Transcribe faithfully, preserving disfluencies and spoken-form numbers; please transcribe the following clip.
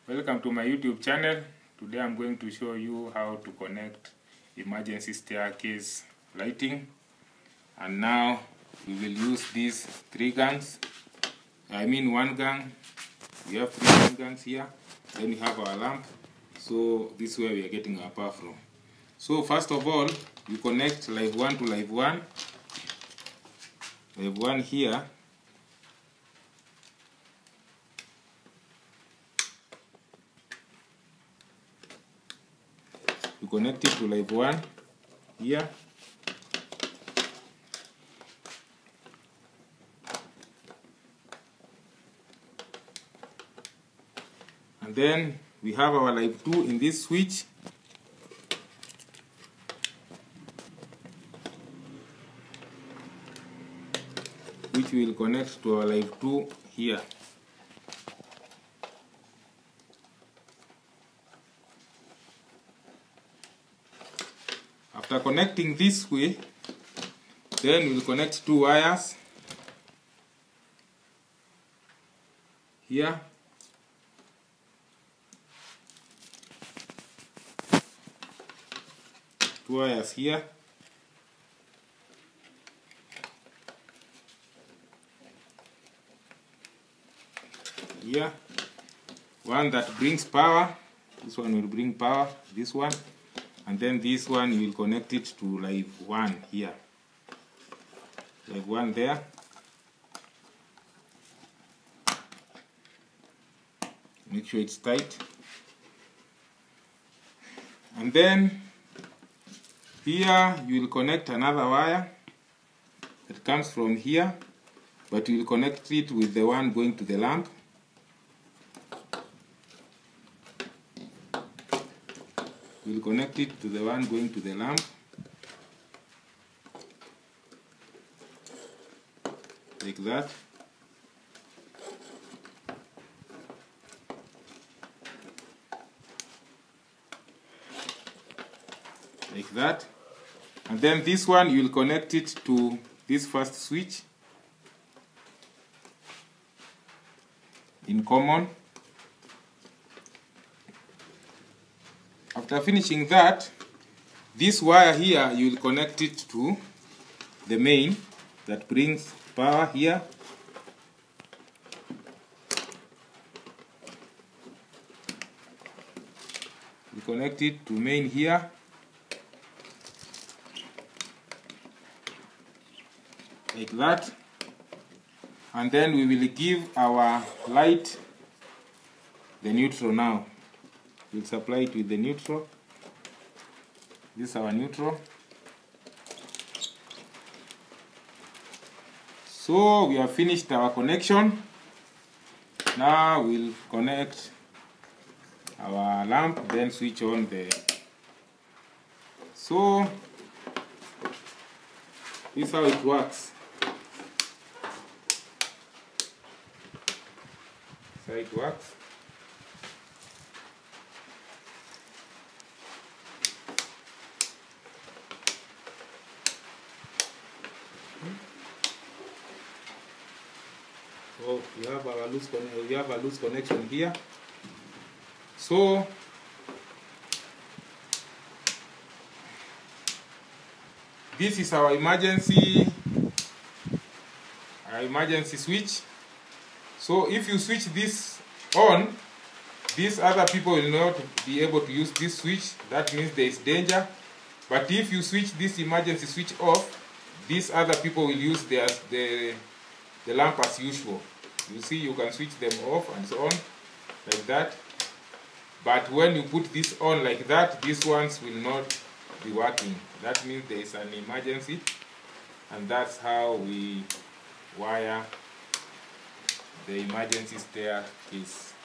Welcome to my YouTube channel. Today I'm going to show you how to connect emergency staircase lighting. And now we will use these three guns. I mean one gun. We have three gun guns here. Then we have our lamp. So this is where we are getting our power from. So first of all, you connect live one to live one. Live one here. You connect it to live one here. And then we have our live two in this switch. Which will connect to our live two here. After connecting this way, then we'll connect two wires here. Two wires here. Here. One that brings power. This one will bring power. This one. And then this one you will connect it to live one here. Live one there. Make sure it's tight. And then here you will connect another wire that comes from here, but you will connect it with the one going to the lamp. You will connect it to the one going to the lamp. Like that. Like that. And then this one you will connect it to this first switch in common. After finishing that, this wire here you will connect it to the main that brings power here. You connect it to main here. Like that. And then we will give our light the neutral now. We'll supply it with the neutral. This is our neutral. So we have finished our connection. Now we'll connect our lamp, then switch on the. So this is how it works. This is how it works. So we have our loose we have a loose connection here. So this is our emergency our emergency switch. So if you switch this on, these other people will not be able to use this switch. That means there is danger. But if you switch this emergency switch off, these other people will use their, the the lamp as usual. You see, you can switch them off and so on, like that. But when you put this on like that, these ones will not be working. That means there is an emergency, and that's how we wire the emergency staircase.